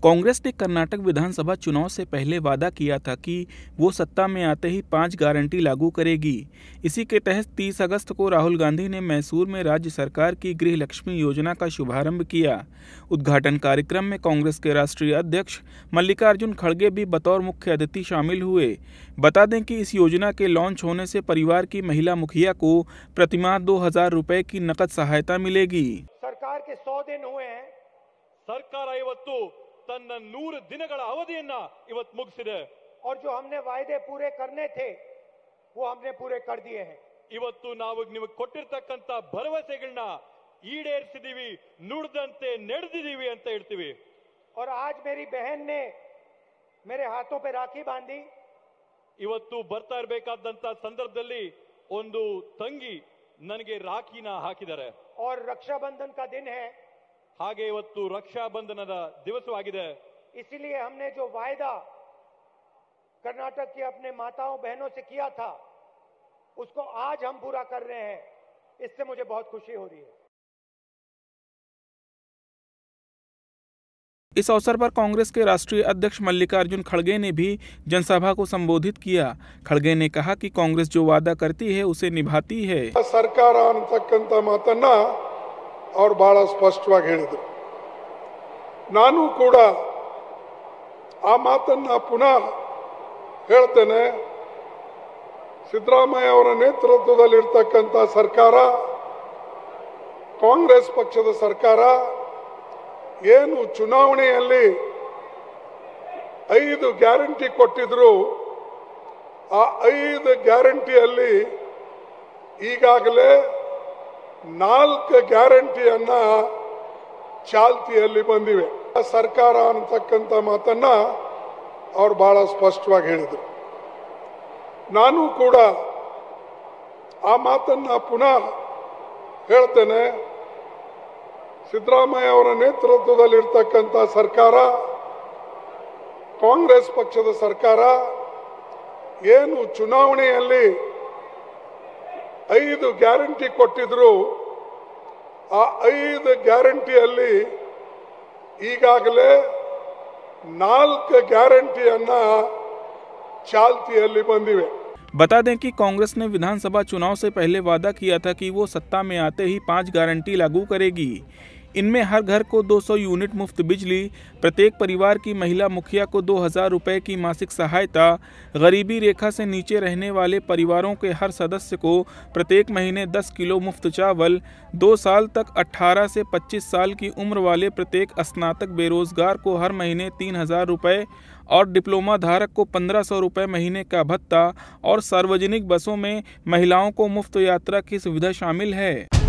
कांग्रेस ने कर्नाटक विधानसभा चुनाव से पहले वादा किया था कि वो सत्ता में आते ही 5 गारंटी लागू करेगी। इसी के तहत 30 अगस्त को राहुल गांधी ने मैसूर में राज्य सरकार की गृह लक्ष्मी योजना का शुभारंभ किया। उद्घाटन कार्यक्रम में कांग्रेस के राष्ट्रीय अध्यक्ष मल्लिकार्जुन खड़गे भी बतौर मुख्य अतिथि शामिल हुए। बता दें कि इस योजना के लॉन्च होने से परिवार की महिला मुखिया को प्रतिमाह 2000 रुपए की नकद सहायता मिलेगी। सरकार के 100 दिन हुए हैं। सरकार ಇವತ್ತು ತನ್ನ 100 ದಿನಗಳ ಅವಧಿಯನ್ನ ಇವತ್ತು ಮುಗಿಸಿದೆ और जो हमने वायदे पूरे करने थे वो हमने पूरे कर दिए हैं। ಇವತ್ತು ನಾವು ನಿಮಗೆ ಕೊಟ್ಟಿರತಕ್ಕಂತ ಭರವಸೆಗಳನ್ನ ಈಡೇರಿಸಿದೀವಿ, ನುಡಿದಂತೆ ನಡೆದಿದೀವಿ ಅಂತ ಹೇಳ್ತೀವಿ। और आज मेरी बहन ने मेरे हाथों पे राखी बांधी। ಇವತ್ತು ಬರ್ತಾ ಇರಬೇಕಾದಂತ ಸಂದರ್ಭದಲ್ಲಿ ಒಂದು ತಂಗಿ ನನಗೆ ರಾಖಿನ ಹಾಕಿದ್ದಾರೆ। और रक्षाबंधन का दिन है, ಹಾಗೆ ಇವತ್ತು ರಕ್ಷಾ ಬಂಧನದ ದಿವಸವಾಗಿದೆ। इसीलिए हमने जो वायदा कर्नाटक की अपने माताओं बहनों से किया था उसको आज हम पूरा कर रहे हैं। इससे मुझे बहुत खुशी हो रही है। इस अवसर पर कांग्रेस के राष्ट्रीय अध्यक्ष मल्लिकार्जुन खड़गे ने भी जनसभा को संबोधित किया। खड़गे ने कहा कि कांग्रेस जो वादा करती है उसे निभाती है। सरकार ಅನ್ನತಕ್ಕಂತ ಮಾತನ್ನ ಅವರು ಬಹಳ ಸ್ಪಷ್ಟವಾಗಿ ಹೇಳಿದರು। ನಾನು ಕೂಡ ಆ ಮಾತನ್ನ ಪುನಃ ಹೇಳ್ತೇನೆ। ಸಿದ್ದರಾಮಯ್ಯ ಅವರ ನೇತೃತ್ವದಲ್ಲಿ ಇರತಕ್ಕಂತ ಸರ್ಕಾರ, ಕಾಂಗ್ರೆಸ್ ಪಕ್ಷದ ಸರ್ಕಾರ ಏನು ಚುನಾವಣೆಯಲ್ಲಿ 5 ಗ್ಯಾರಂಟಿ ಕೊಟ್ಟಿದ್ರು, ಆ 5 ಗ್ಯಾರಂಟಿಯಲ್ಲಿ ಈಗಾಗಲೇ 4 ಗ್ಯಾರಂಟಿಯನ್ನ ಚಾಲ್ತಿಯಲ್ಲಿ ಬಂದಿವೆ। ಸರ್ಕಾರ ಅನ್ನತಕ್ಕಂತ ಮಾತನ್ನ ಅವರು ಬಹಳ ಸ್ಪಷ್ಟವಾಗಿ ಹೇಳಿದರು। ನಾನು ಕೂಡ ಆ ಮಾತನ್ನ ಪುನಃ ಹೇಳ್ತೇನೆ। ಸಿದ್ದರಾಮಯ್ಯ ಅವರ ನೇತೃತ್ವದಲ್ಲಿ ಇರತಕ್ಕಂತ ಸರ್ಕಾರ, ಕಾಂಗ್ರೆಸ್ ಪಕ್ಷದ ಸರ್ಕಾರ ಏನು ಚುನಾವಣೆಯಲ್ಲಿ 5 ಗ್ಯಾರಂಟಿ ಕೊಟ್ಟಿದ್ರು, ಆ 5 ಗ್ಯಾರಂಟಿಯಲ್ಲಿ ಈಗಾಗಲೇ 4 ಗ್ಯಾರಂಟಿಯನ್ನ ಚಾಲ್ತಿಯಲ್ಲಿ ಬಂದಿವೆ। बता दें कि कांग्रेस ने विधानसभा चुनाव से पहले वादा किया था कि वो सत्ता में आते ही 5 गारंटी लागू करेगी। इनमें हर घर को 200 यूनिट मुफ्त बिजली, प्रत्येक परिवार की महिला मुखिया को 2000 रुपए की मासिक सहायता, गरीबी रेखा से नीचे रहने वाले परिवारों के हर सदस्य को प्रत्येक महीने 10 किलो मुफ्त चावल, 2 साल तक 18 से 25 साल की उम्र वाले प्रत्येक स्नातक बेरोजगार को हर महीने 3000 रुपए और डिप्लोमा धारक को 1500 रुपए महीने का भत्ता और सार्वजनिक बसों में महिलाओं को मुफ्त यात्रा की सुविधा शामिल है।